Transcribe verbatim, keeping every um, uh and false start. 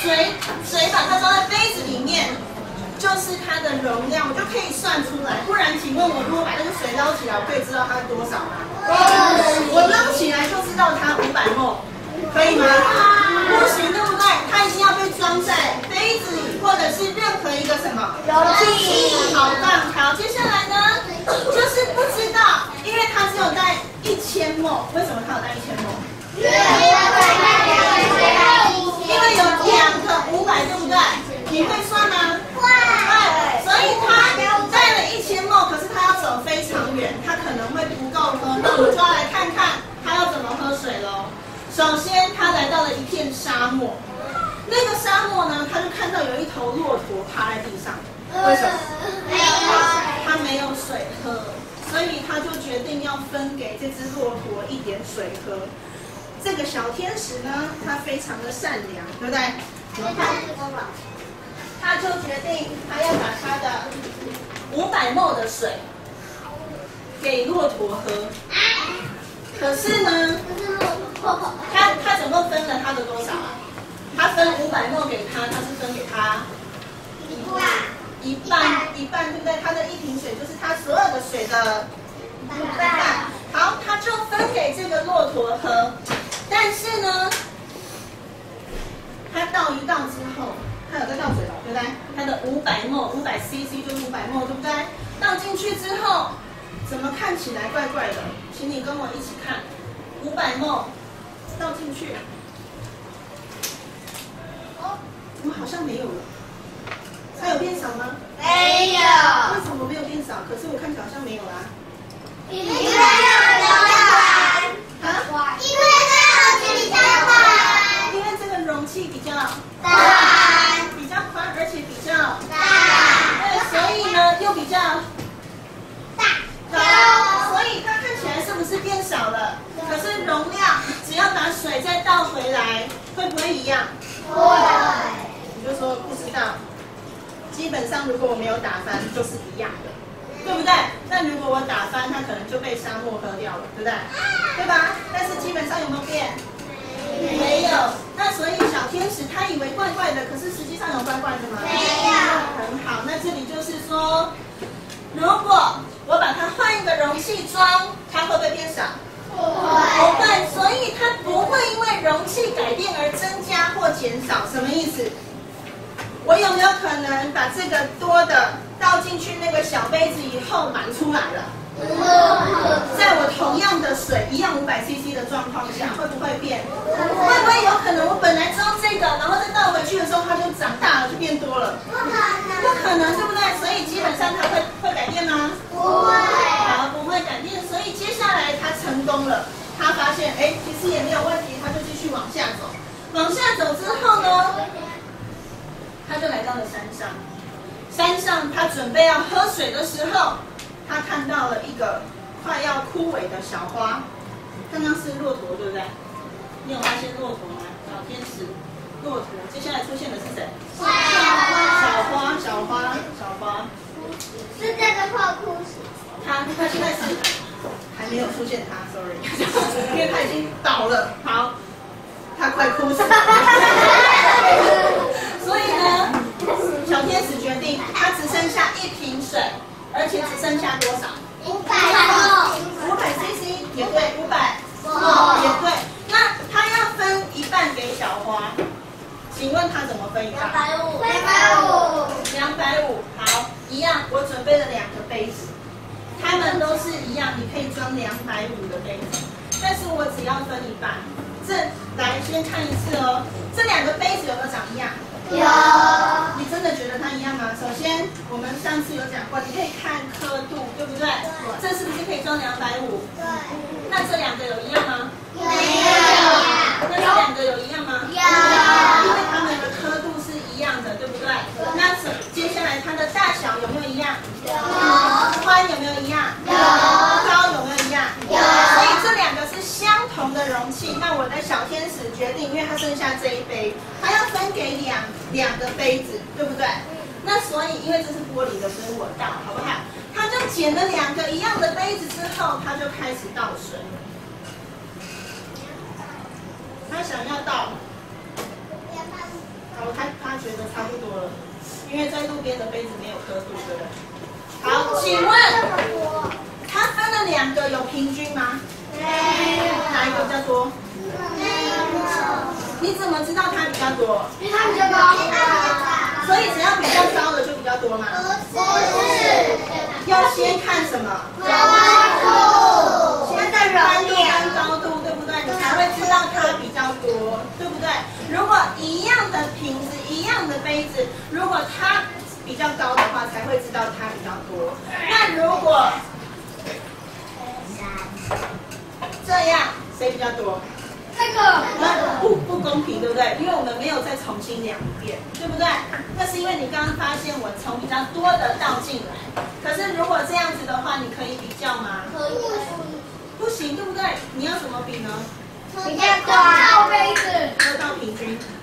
水水把它装在杯子里面，就是它的容量，我就可以算出来。不然，请问我如果把那个水捞起来，我可以知道它是多少吗？我捞起来就知道它五百毫升，可以吗？不行，对不对？它一定要被装在杯子里，或者是任何一个什么容器。好棒！好，接下来呢，就是不知道，因为它只有带一千毫升，为什么它有带一千毫升？因为有两个五百，对不对？你会算吗？会。对，所以它带了一千毫升，可是它要走非常远，它可能会不够喝。那我们就要来看看它要怎么喝水喽。首先，它来到了一片沙漠。那个沙漠呢，他就看到有一头骆驼趴在地上。为什么？它没有水喝，所以他就决定要分给这只骆驼一点水喝。这个小天使呢，他非常的善良，对不对？他就决定他要把他的五百毫升的水给骆驼喝。可是呢，他他总共分了他的多少啊？他分五百毫升给他，他是分给他一半，一半一半，对不对？他的一瓶水就是他所有的水的一半。好，他就分给这个骆驼喝。但是呢，他倒一倒之后，他有在倒水吧，对不对？他的五百毫升，五百 C C 就是五百毫升，对不对？倒进去之后，怎么看起来怪怪的？请你跟我一起看，五百毫升倒进去，哦，怎么好像没有了？它有变少吗？ 没有。 为什么没有变少？可是我看起来好像没有啦。 因为没有啊，因为这个容器比较宽， 因为这个容器比较大， 比较宽，而且比较大， 对，所以呢又比较大， 高，所以它看起来是不是变少了？可是容量只要把水再倒回来，会不会一样？ 会。 你就说不知道。基本上如果我没有打翻，就是一样的。对不对？那如果我打翻，它可能就被沙漠喝掉了，对不对？对吧？但是基本上有没有变？没有。那所以小天使他以为怪怪的，可是实际上有怪怪的吗？ 没有。 很好，那这里就是说，如果我把它换一个容器装，它会不会变少？不会。所以它不会因为容器改变而增加或减少。什么意思？我有没有可能把这个多的倒进去那个小杯子以后满出来了？在我同样的水一样五百 C C 的状况下，会不会变？会不会有可能我本来装这个，然后再倒回去的时候，它就长大了，就变多了？不可能，不可能，对不对？所以基本上它会会改变吗？不会。好，不会改变。所以接下来他成功了，他发现哎，其实也没有问题，他就继续往下走。往下走之后呢？他就来到了山上，山上他准备要喝水的时候，他看到了一个快要枯萎的小花。刚刚是骆驼，对不对？你有发现骆驼吗？小天使，骆驼。接下来出现的是谁？ 小花， 小花，小花，小花。 是这个快枯死。 他他现在是还没有出现他 ，sorry， 因为他已经倒了。好，他快枯死了。所以呢，小天使决定，他只剩下一瓶水，而且只剩下多少？ 五百毫升。 五百 C C 也对，五百也对。那他要分一半给小花，请问他怎么分一半？ 两百五。两百五。 两百五，好，一样。我准备了两个杯子，它们都是一样，你可以装两百五的杯子，但是我只要分一半。这来先看一次哦，这两个杯子有没有长一样？ 有。 你真的觉得它一样吗？首先，我们上次有讲过，你可以看刻度，对不对？这是不是可以装两百五？ 对。 那这两个有一样吗？ 没有。 那这两个有一样吗？ 有。 因为它们的刻度是一样的，对不对？那接下来它的大小有没有一样？ 有。 宽有没有一样？ 有。 高有没有一样？ 有。 所以这两个是相同的容器。那我的小天使决定，因为它剩下这一杯，它要分给两两个杯子，对不对？那所以因为这是玻璃的，所以我倒，好不好？他就捡了两个一样的杯子之后，他就开始倒水。他想要倒，好，他觉得差不多了，因为在路边的杯子没有刻度，对不对？好，请问它分了两个有平均吗？没有。哪一个比较多？没有。你怎么知道它比较多？ 因为它比较高。 所以只要比较高的就比较多吗？ 不是。 要先看什么？ 高度。 先看宽度跟高度，对不对？你才会知道它比较多，对不对？如果一样的瓶子、一样的杯子，如果它比较高的话，才会知道它比较多。那如果这样，谁比较多？ 这个那不不公平，对不对？因为我们没有再重新量一遍，对不对？那是因为你刚刚发现我从比较多的倒进来。可是如果这样子的话，你可以比较吗？ 可以。 不行，对不对？你要怎么比呢？ 比较高杯子， 得到平均。